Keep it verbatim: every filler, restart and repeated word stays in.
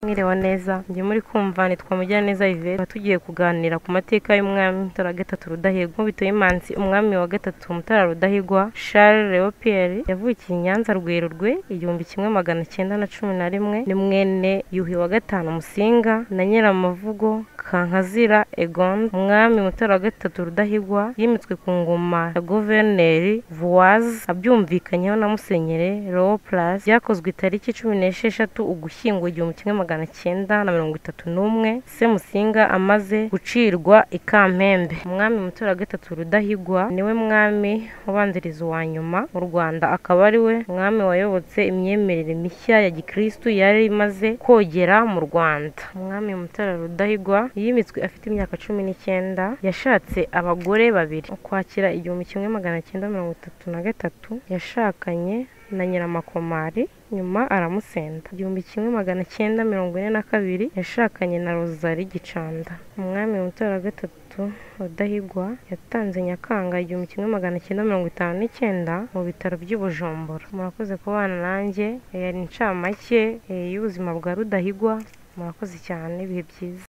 Mwiriwe neza, njye muri kumva nitwa Mujyaneza Yvette, tugiye kuganira ku mateka y'umwami Mutara wa gatatu Rudahigwa. Nkubito y'imanzi umwami wa gatatu Mutara Rudahigwa Charles Léon Pierre yavukiye i Nyanza Rwerurwe igihumbi kimwe magana cyenda na cumi na rimwe, ni mwene Yuhi wa gatanu Musinga na Nyiramavugo Kankazira Egonde. Umwami Mutara wa gatatu Rudahigwa yimitswe ku ngoma ya Guverineri Vuwazi abyumvikanyeho na Musenyeri Léon Place, byakozwe itariki cumi n'esheshatu Ugushyingo igihumbi kimwe magana cyenda na mirongo itatu n'umwe, se Musinga amaze gucirwa i Kampembe. Umwami Mutara wa gatatu Rudahigwa niwe mwami ubanziriza uwa nyuma mu Rwanda, akaba ari we mwami wayobotse imyemerere mishya ya gikristu yari imaze kogera mu Rwanda. Umwami Mutara Rudahigwa yimitswe afite imyaka cumi n'icyenda, yashatse abagore babiri. Ukwakira igihumbi kimwe magana cyenda mirongo itatu na gatatu yashakanye na Nyiramakomari, nyuma aramusenda. Igihumbi kimwe magana cyenda mirongo ine na kabiri yashakanye na Rozari Gicanda. Umwami Mutara wa gatatu Rudahigwa yatanze Nyakanga igihumbi kimwe magana cyenda mirongo itanu n'icyenda mu bitaro by'i Bujumbura. Murakoze kubana nanjye, yari incamake y'ubuzima bwa Rudahigwa. Murakoze cyane, ibihe byiza.